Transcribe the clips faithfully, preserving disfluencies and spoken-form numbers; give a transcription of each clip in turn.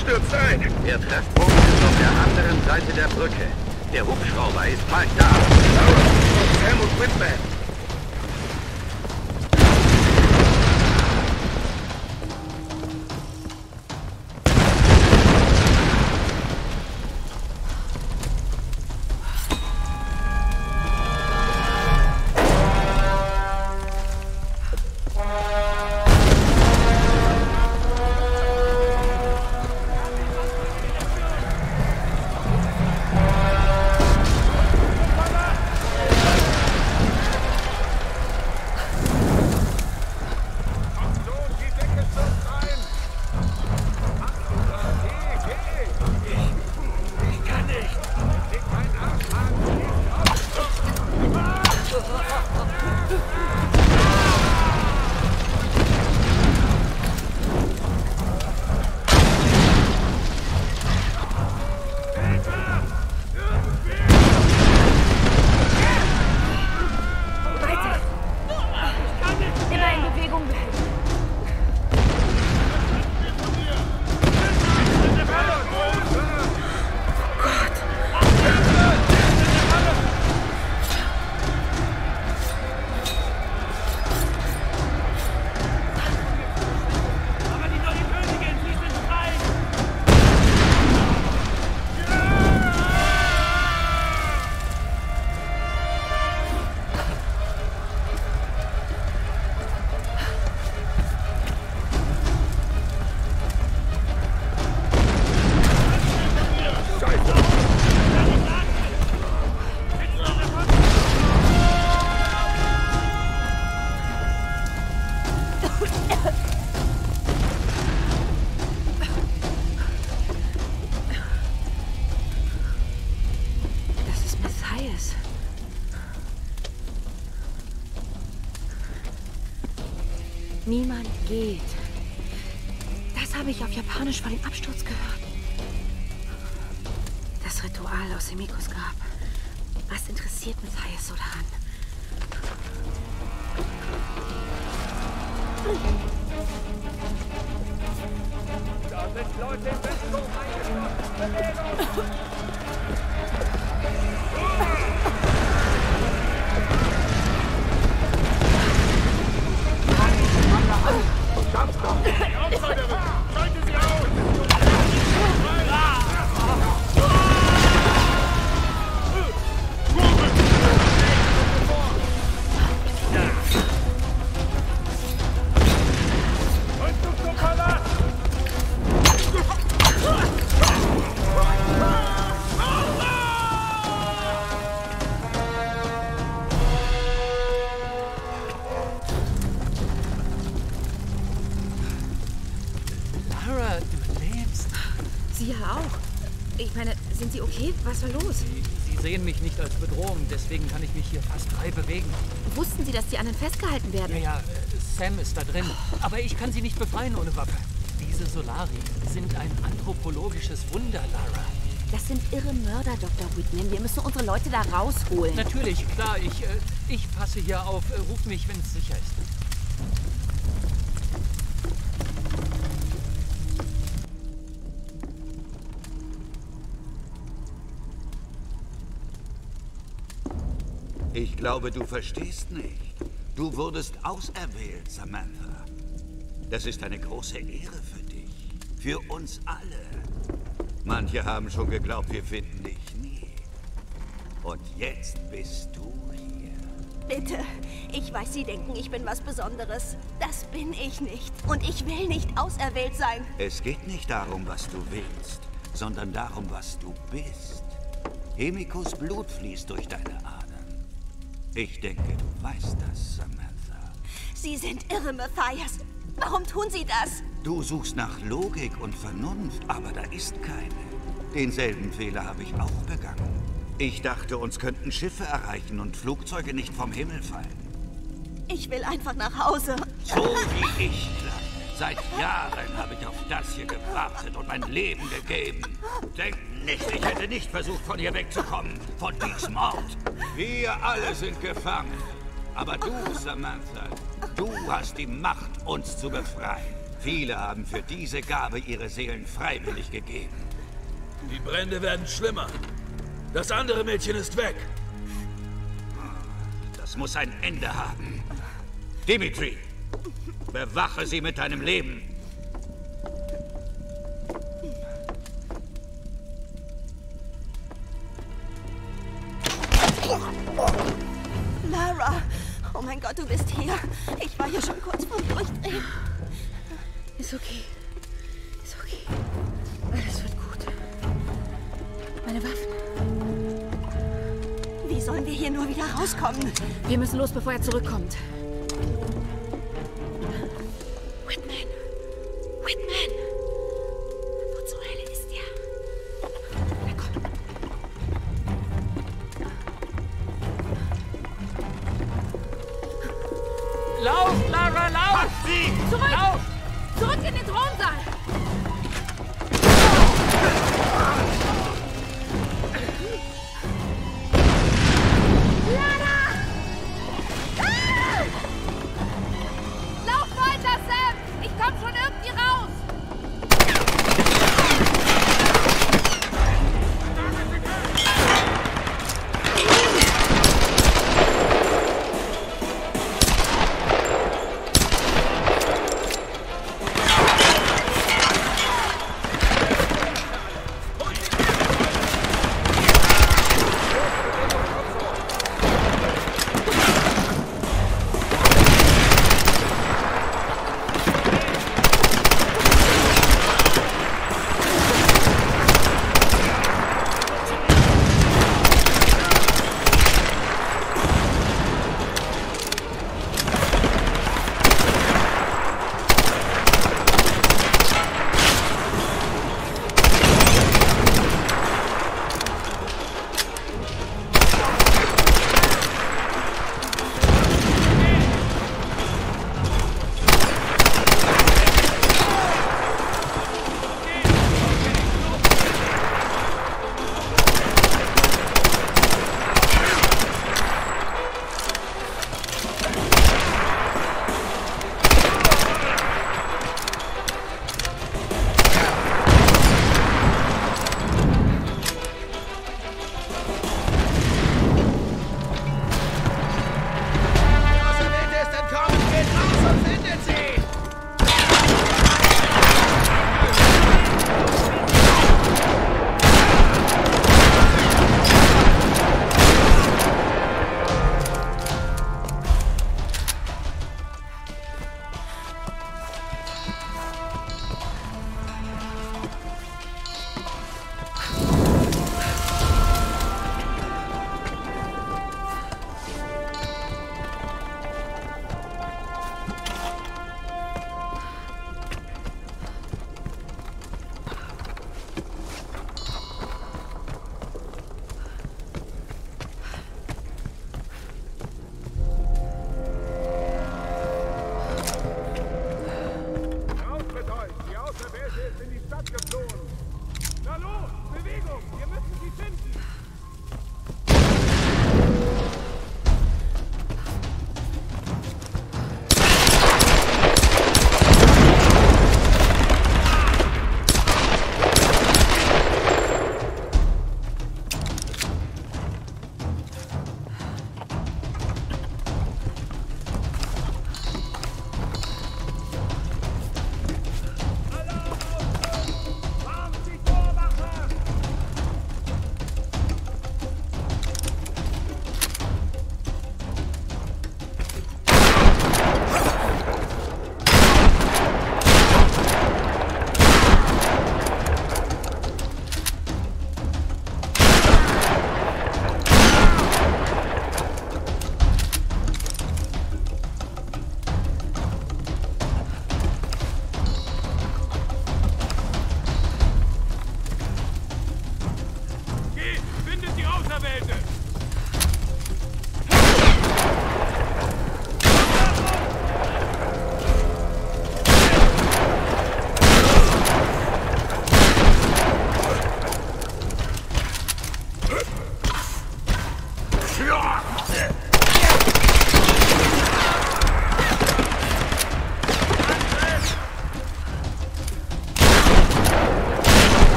stürzt ein. Der Treffpunkt ist auf der anderen Seite der Brücke. Der Hubschrauber ist bald da. Sam und Whitman. Niemand geht. Das habe ich auf Japanisch vor dem Absturz gehört. Das Ritual aus dem Mikroskop. Was interessiert Matthias so daran? Da sind Leute im Westturm eingeschlossen. Schaff's doch! Die Outsiderin! Schalte sie aus! Rüstung zum Palast! Sie ja auch. Ich meine, sind Sie okay? Was war los? Sie, Sie sehen mich nicht als Bedrohung, deswegen kann ich mich hier fast frei bewegen. Wussten Sie, dass die anderen festgehalten werden? Ja, ja, Sam ist da drin. Aber ich kann sie nicht befreien ohne Waffe. Diese Solari sind ein anthropologisches Wunder, Lara. Das sind irre Mörder, Doktor Whitman. Wir müssen unsere Leute da rausholen. Natürlich, klar. Ich, äh, ich passe hier auf. Äh, ruf mich, wenn es sicher ist. Ich glaube, du verstehst nicht. Du wurdest auserwählt, Samantha. Das ist eine große Ehre für dich. Für uns alle. Manche haben schon geglaubt, wir finden dich nie. Und jetzt bist du hier. Bitte, ich weiß, Sie denken, ich bin was Besonderes. Das bin ich nicht. Und ich will nicht auserwählt sein. Es geht nicht darum, was du willst, sondern darum, was du bist. Hemikos Blut fließt durch deine Adern. Ich denke, du weißt das, Samantha. Sie sind irre, Matthias. Warum tun Sie das? Du suchst nach Logik und Vernunft, aber da ist keine. Denselben Fehler habe ich auch begangen. Ich dachte, uns könnten Schiffe erreichen und Flugzeuge nicht vom Himmel fallen. Ich will einfach nach Hause. So wie ich, Kleine. Seit Jahren habe ich auf das hier gewartet und mein Leben gegeben. Denk nicht, ich hätte nicht versucht, von hier wegzukommen. Von diesem Ort. Wir alle sind gefangen. Aber du, Samantha, du hast die Macht, uns zu befreien. Viele haben für diese Gabe ihre Seelen freiwillig gegeben. Die Brände werden schlimmer. Das andere Mädchen ist weg. Das muss ein Ende haben. Dimitri, bewache sie mit deinem Leben. Lara! Oh mein Gott, du bist hier. Ich war hier schon kurz vorm Durchdrehen. Ist okay. Ist okay. Alles wird gut. Meine Waffen. Wie sollen wir hier nur wieder rauskommen? Wir müssen los, bevor er zurückkommt. Whitman! Whitman! Wo zur Hölle ist er? Na komm. Lauf, Lara, lauf! Sie! Zurück! Lauf! Zurück in den Thronsaal! Lauf weiter, Sam! Ich komm schon irgendwie raus!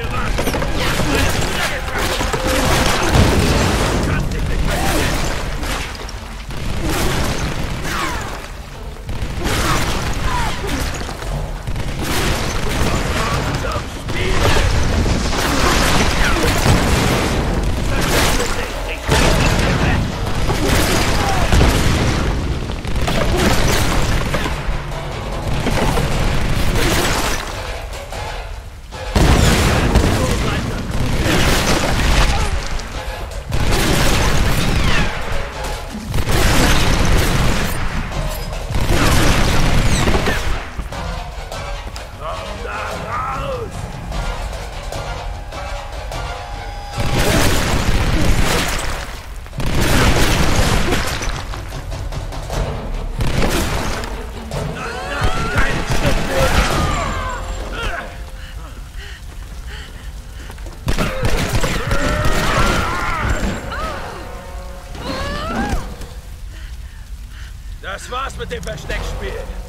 Das war's mit dem Versteckspiel.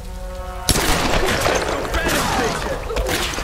Du fällst, Mädchen!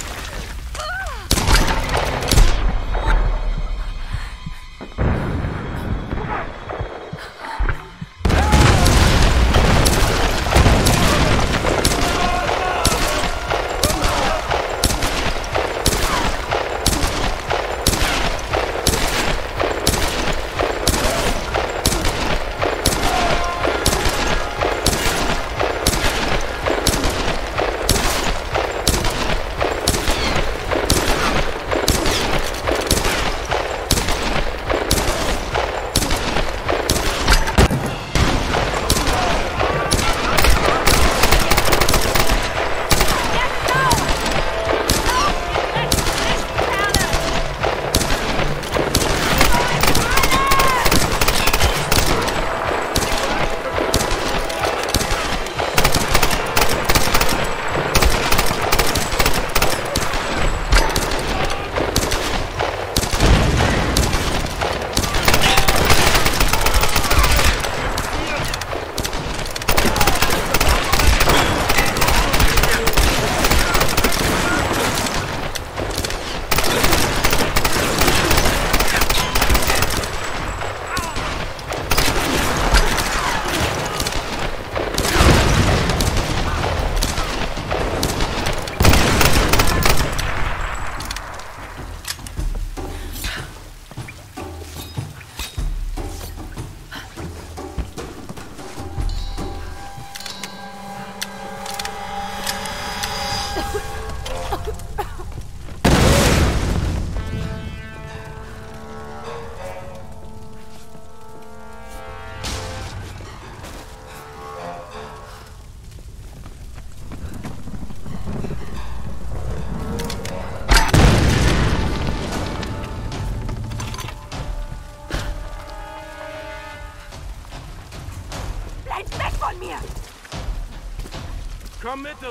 Komm mit, du!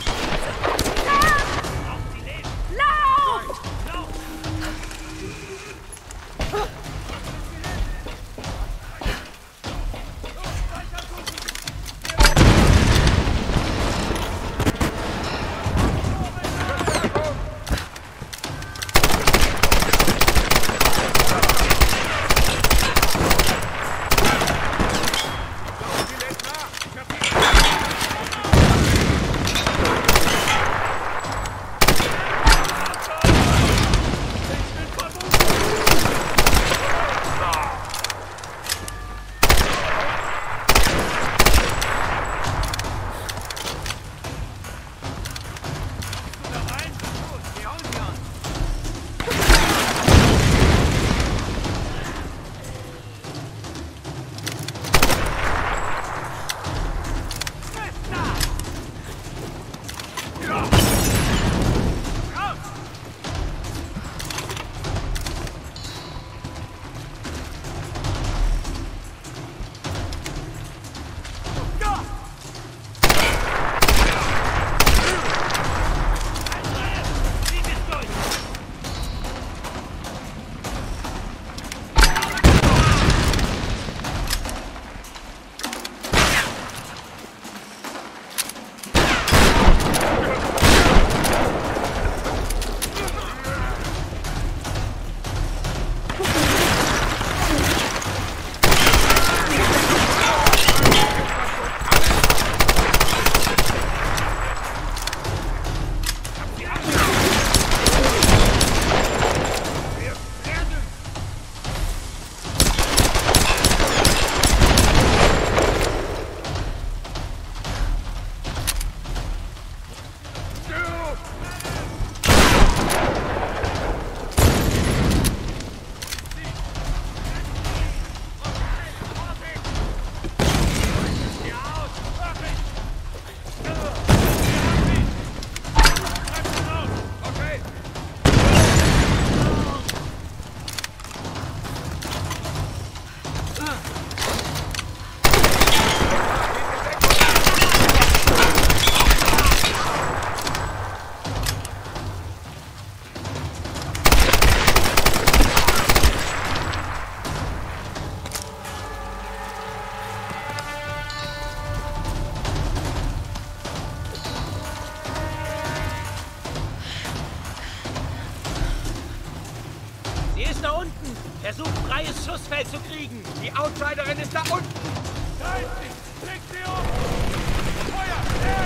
Lauf! freies Schussfeld zu kriegen. Die Outsiderin ist da unten. Da ist sie. Leg sie um. Feuer!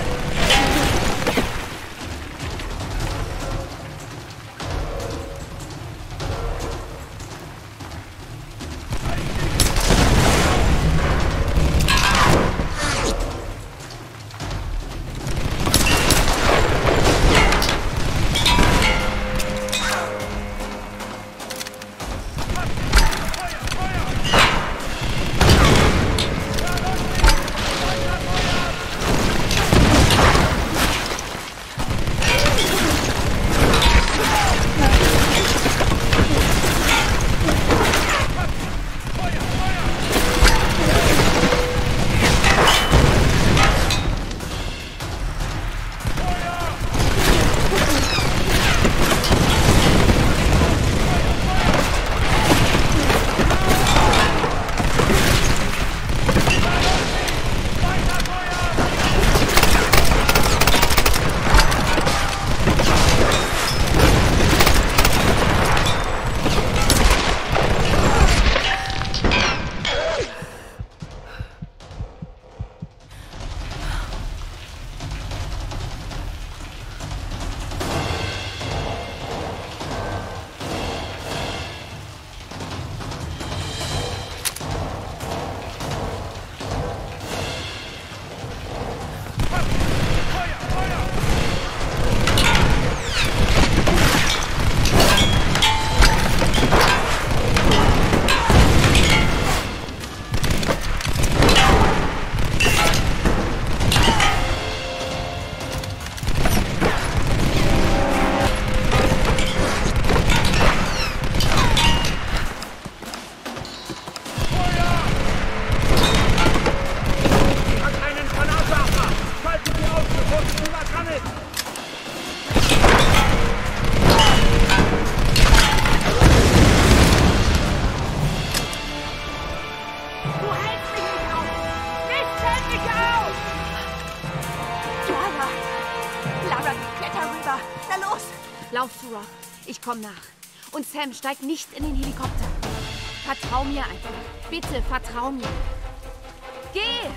Lauf, Thura. Ich komm nach. Und Sam, steig nicht in den Helikopter. Vertrau mir einfach. Bitte, vertrau mir. Geh!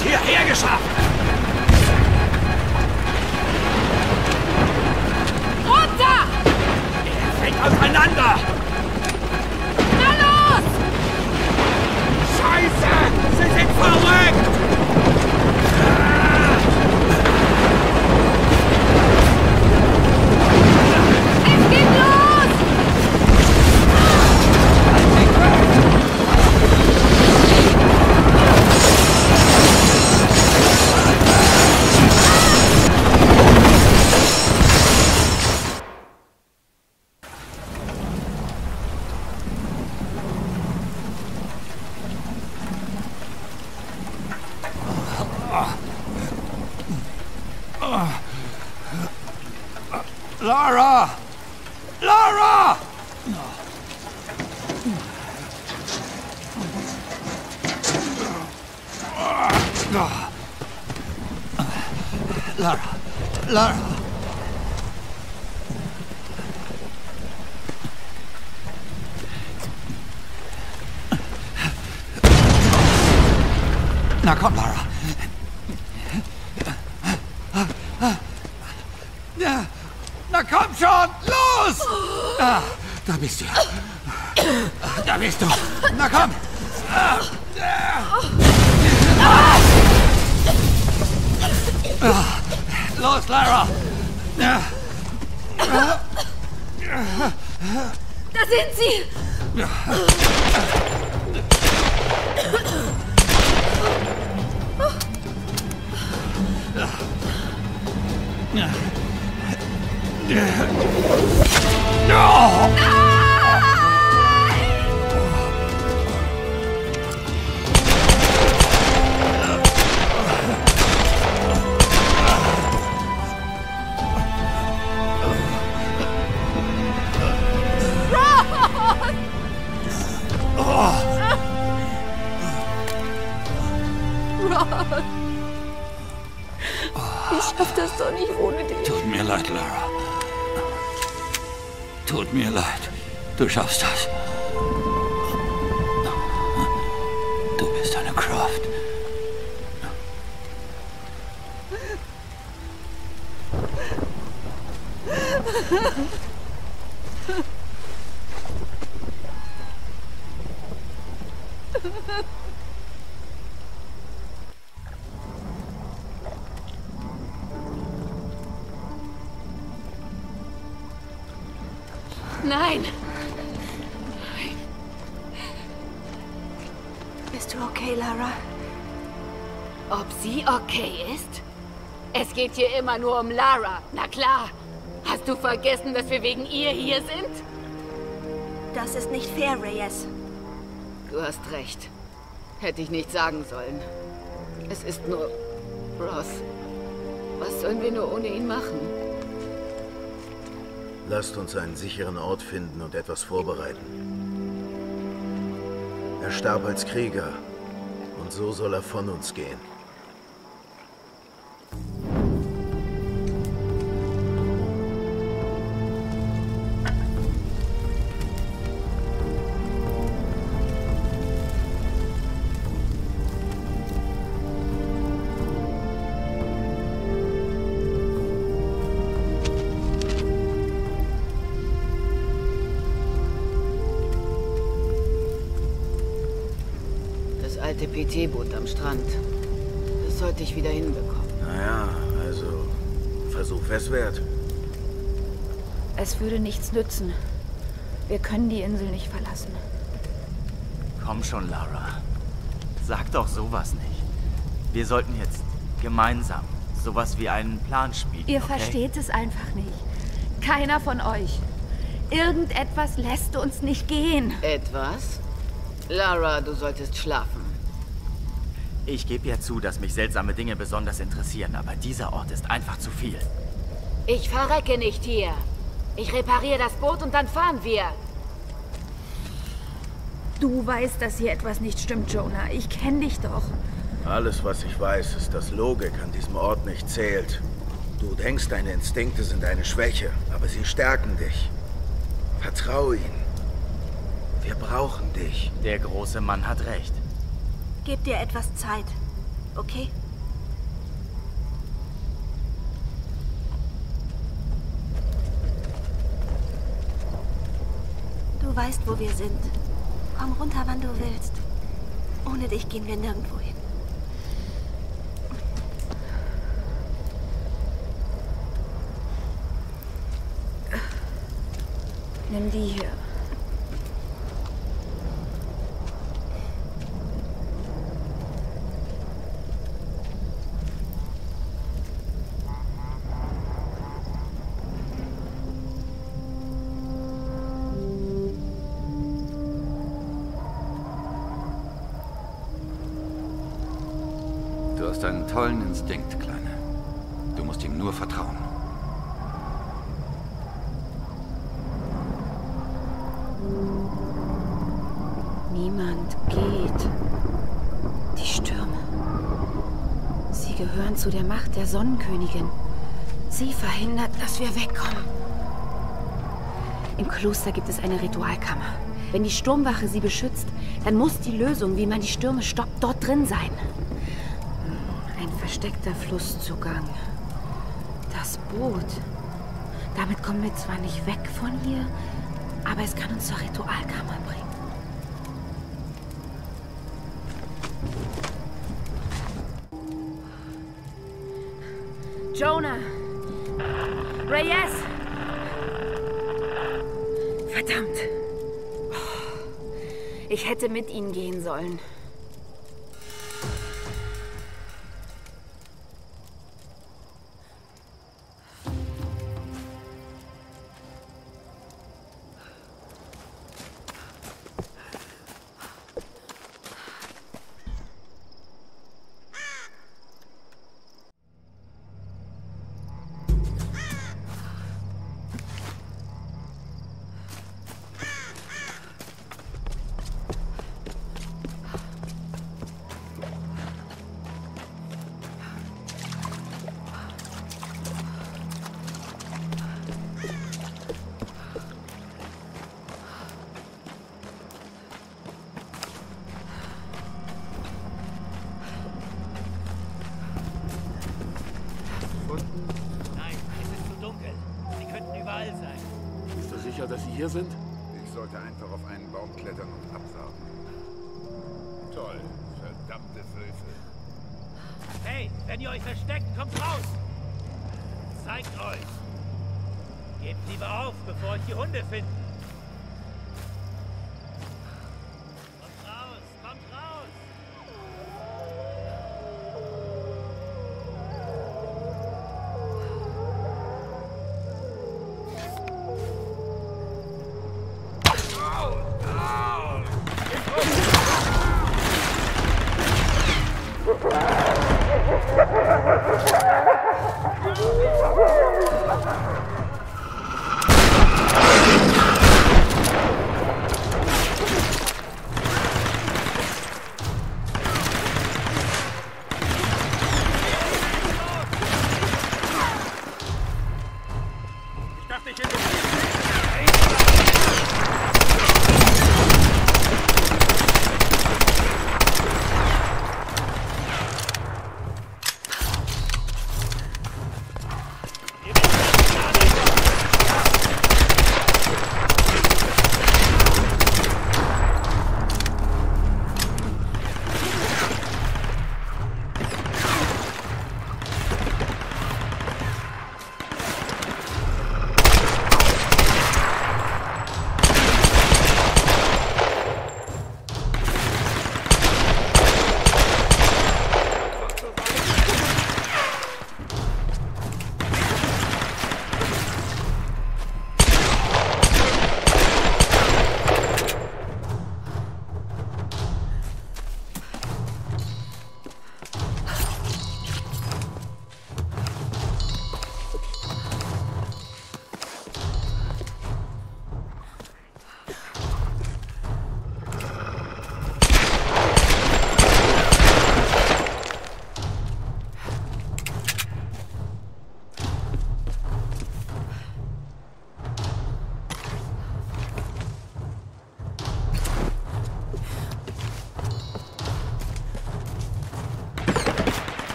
es hierher geschafft? Runter! Er fällt auseinander! Na los! Scheiße! Sie sind verrückt! Es geht los! Lara! Lara! Lara! Lara! Na komm, Lara. Ja. Na komm schon, los! Ah, da bist du. Da bist du. Na komm. Ah, los, Lara. Da sind sie! Ich schaff das doch nicht ohne dich. Tut mir leid, Lara. Tut mir leid. Du schaffst das. Du bist eine Croft. Nein! Bist du okay, Lara? Ob sie okay ist? Es geht hier immer nur um Lara. Na klar. Hast du vergessen, dass wir wegen ihr hier sind? Das ist nicht fair, Reyes. Du hast recht. Hätte ich nicht sagen sollen. Es ist nur Ross. Was sollen wir nur ohne ihn machen? Lasst uns einen sicheren Ort finden und etwas vorbereiten. Er starb als Krieger und so soll er von uns gehen. alte P T-Boot am Strand. Das sollte ich wieder hinbekommen. Naja, also Versuch wär's wert. Es würde nichts nützen. Wir können die Insel nicht verlassen. Komm schon, Lara. Sag doch sowas nicht. Wir sollten jetzt gemeinsam sowas wie einen Plan spielen. Ihr okay? versteht es einfach nicht. Keiner von euch. Irgendetwas lässt uns nicht gehen. Etwas? Lara, du solltest schlafen. Ich gebe ja zu, dass mich seltsame Dinge besonders interessieren, aber dieser Ort ist einfach zu viel. Ich verrecke nicht hier. Ich repariere das Boot und dann fahren wir. Du weißt, dass hier etwas nicht stimmt, Jonah. Ich kenne dich doch. Alles, was ich weiß, ist, dass Logik an diesem Ort nicht zählt. Du denkst, deine Instinkte sind eine Schwäche, aber sie stärken dich. Vertrau ihnen. Wir brauchen dich. Der große Mann hat recht. Gib dir etwas Zeit. okay? Du weißt, wo wir sind. Komm runter, wann du willst. Ohne dich gehen wir nirgendwo hin. Nimm die hier. Du hast einen tollen Instinkt, Kleine. Du musst ihm nur vertrauen. Niemand geht. Die Stürme. Sie gehören zu der Macht der Sonnenkönigin. Sie verhindert, dass wir wegkommen. Im Kloster gibt es eine Ritualkammer. Wenn die Sturmwache sie beschützt, dann muss die Lösung, wie man die Stürme stoppt, dort drin sein. Ein versteckter Flusszugang. Das Boot. Damit kommen wir zwar nicht weg von hier, aber es kann uns zur Ritualkammer bringen. Jonah! Reyes! Verdammt! Ich hätte mit ihnen gehen sollen. Dass Sie hier sind? Ich sollte einfach auf einen Baum klettern und abwarten. Toll, verdammte Wölfe. Hey, wenn ihr euch versteckt, kommt raus! Zeigt euch! Gebt lieber auf, bevor euch die Hunde finden! Kommt raus, kommt raus!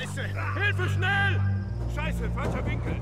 Scheiße! Hilfe, schnell! Scheiße, falscher Winkel!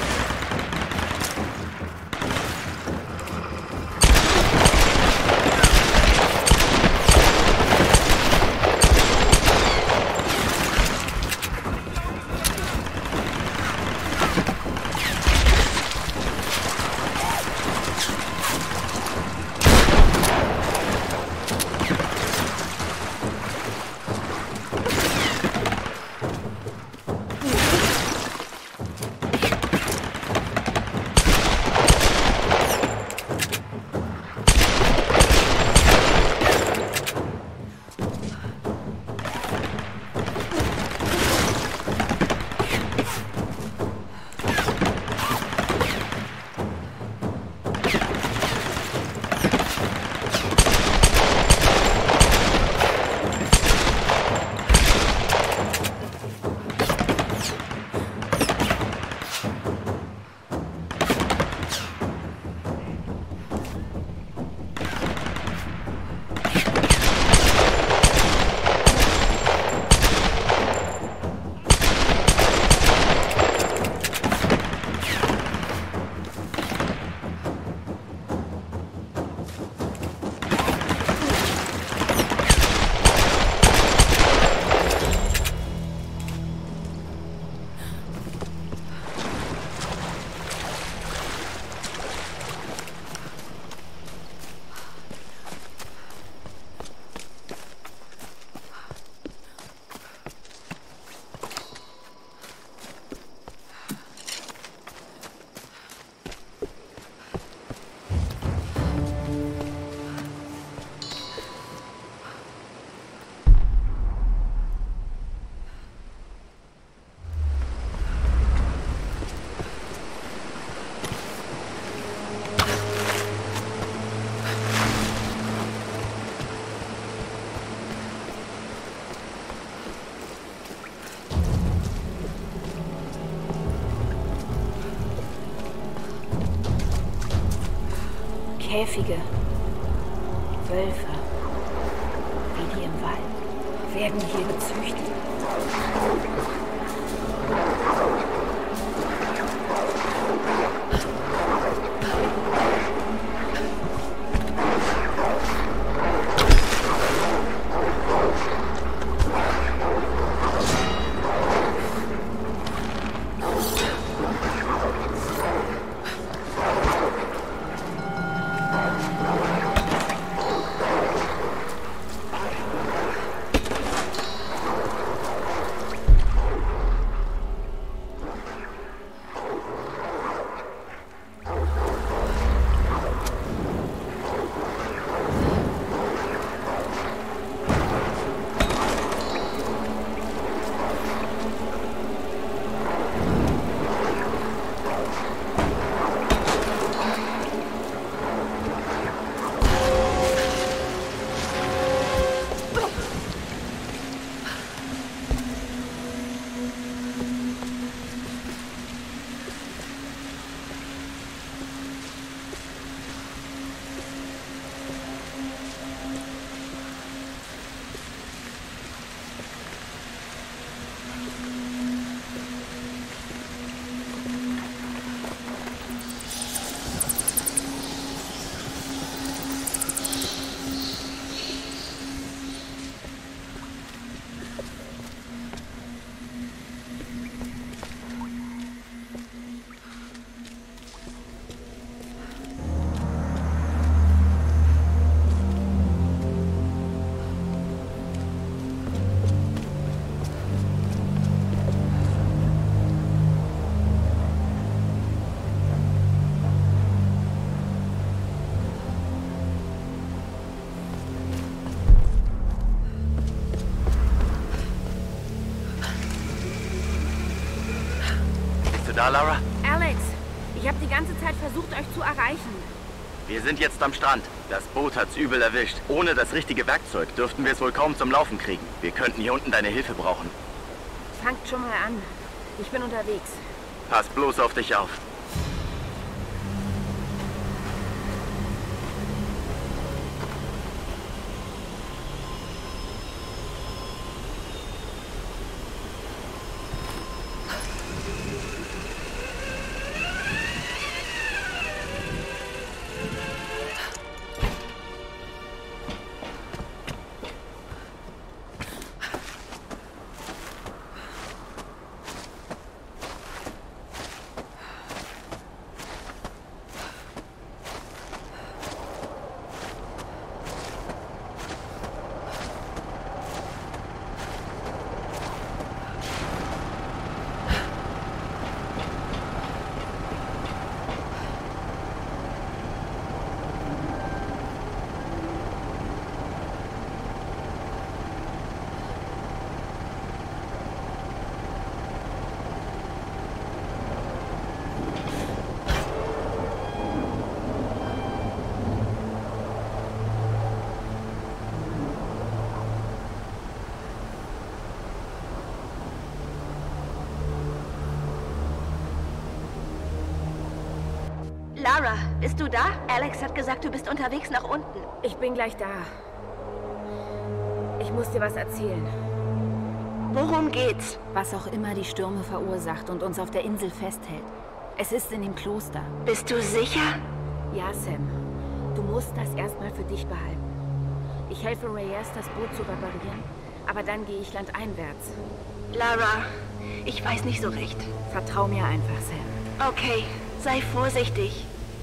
Käfige, Wölfe, wie die im Wald, werden hier gezüchtet. Da, Lara? Alex, ich habe die ganze Zeit versucht, euch zu erreichen. Wir sind jetzt am Strand. Das Boot hat's übel erwischt. Ohne das richtige Werkzeug dürften wir es wohl kaum zum Laufen kriegen. Wir könnten hier unten deine Hilfe brauchen. Fangt schon mal an. Ich bin unterwegs. Pass bloß auf dich auf. Lara, bist du da? Alex hat gesagt, du bist unterwegs nach unten. Ich bin gleich da. Ich muss dir was erzählen. Worum geht's? Was auch immer die Stürme verursacht und uns auf der Insel festhält. Es ist in dem Kloster. Bist du sicher? Ja, Sam. Du musst das erstmal für dich behalten. Ich helfe Reyes, das Boot zu reparieren, aber dann gehe ich landeinwärts. Lara, ich weiß nicht so recht. Vertrau mir einfach, Sam. Okay, sei vorsichtig.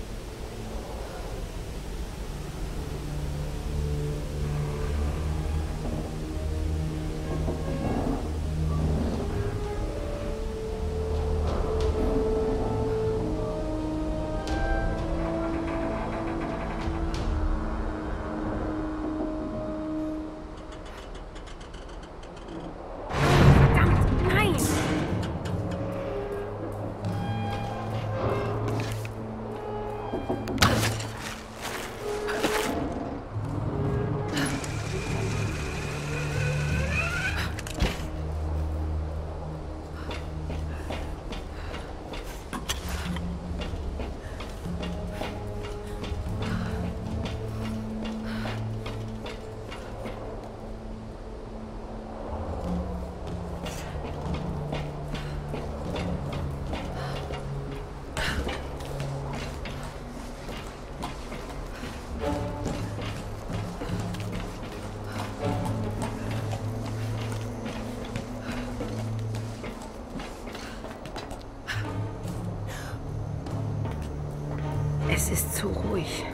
Es ist zu ruhig.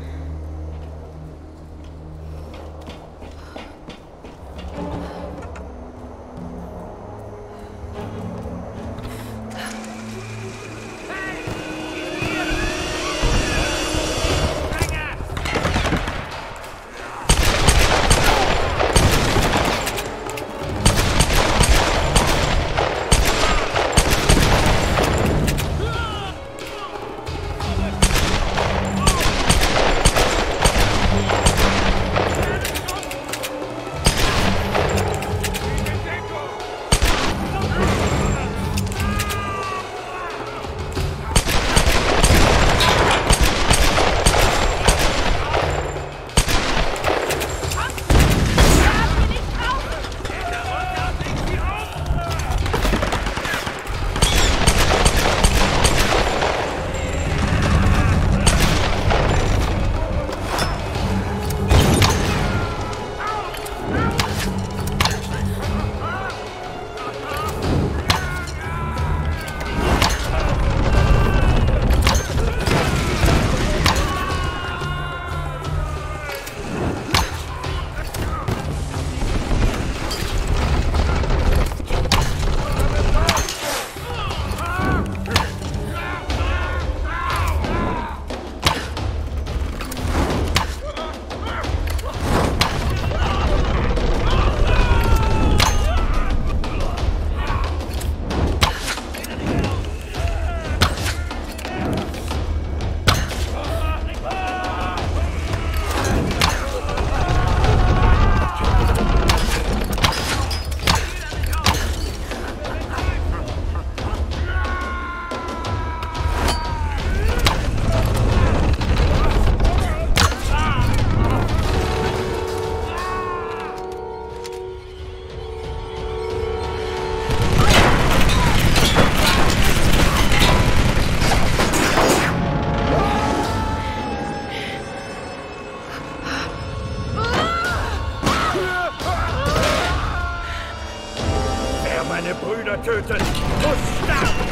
Meine Brüder tötet, muss sterben!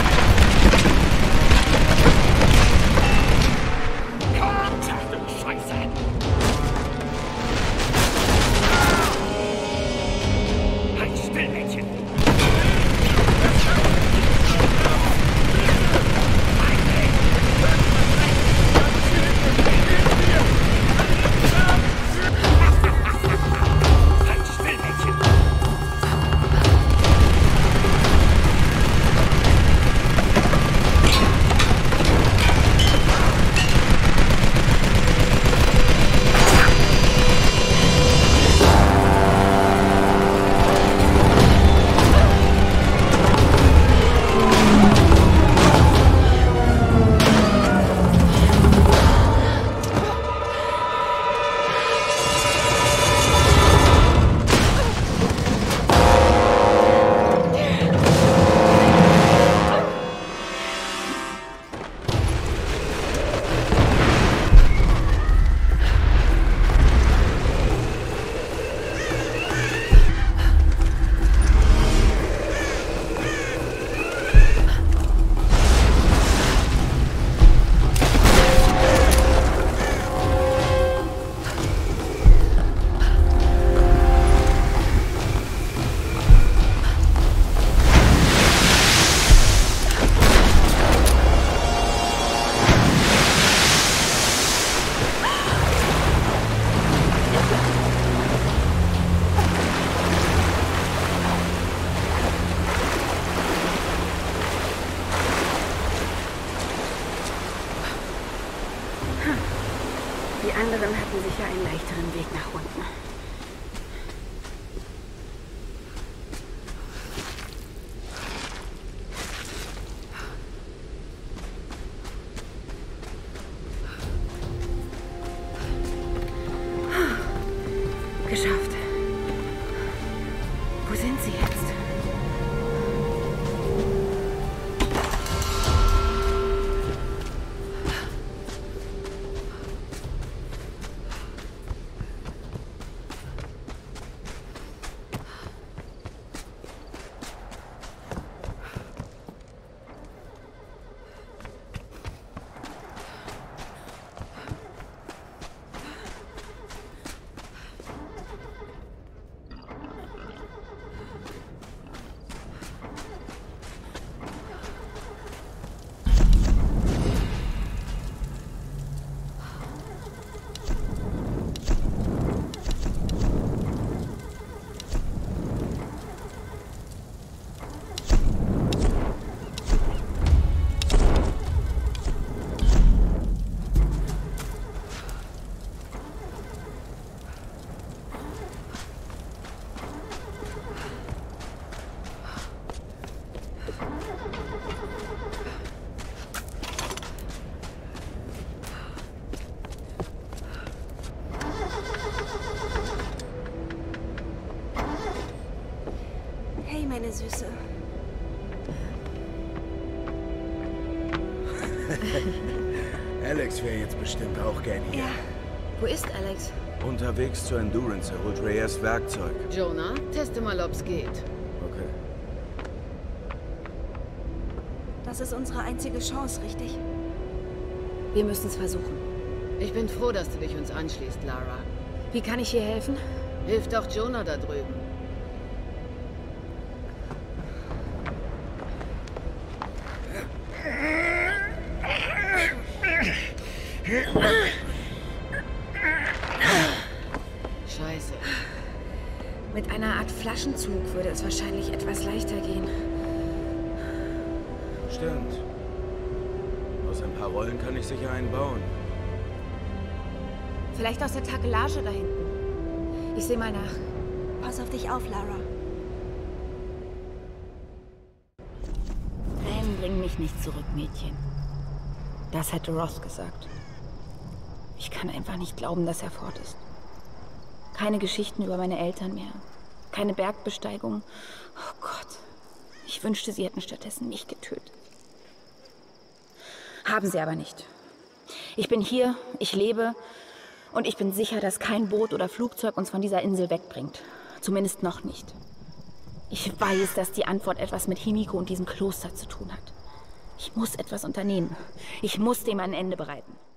Kommt, du Scheiße! Halt still, Mädchen! Halt anderen hatten sicher einen leichteren Weg nach unten. Geschafft. Wo sind sie jetzt? Hey, meine Süße. Alex wäre jetzt bestimmt auch gern hier. Ja. Wo ist Alex? Unterwegs zur Endurance. Er holt Reyes Werkzeug. Jonah, teste mal, ob's geht. Okay. Das ist unsere einzige Chance, richtig? Wir müssen es versuchen. Ich bin froh, dass du dich uns anschließt, Lara. Wie kann ich hier helfen? Hilf doch Jonah da drüben. Scheiße. Mit einer Art Flaschenzug würde es wahrscheinlich etwas leichter gehen. Stimmt. Aus ein paar Rollen kann ich sicher einen bauen. Vielleicht aus der Takelage da hinten. Ich sehe mal nach. Pass auf dich auf, Lara. Tränen bringen mich nicht zurück, Mädchen. Das hätte Roth gesagt. Ich kann einfach nicht glauben, dass er fort ist. Keine Geschichten über meine Eltern mehr. Keine Bergbesteigung. Oh Gott. Ich wünschte, sie hätten stattdessen mich getötet. Haben sie aber nicht. Ich bin hier, ich lebe und ich bin sicher, dass kein Boot oder Flugzeug uns von dieser Insel wegbringt. Zumindest noch nicht. Ich weiß, dass die Antwort etwas mit Himiko und diesem Kloster zu tun hat. Ich muss etwas unternehmen. Ich muss dem ein Ende bereiten.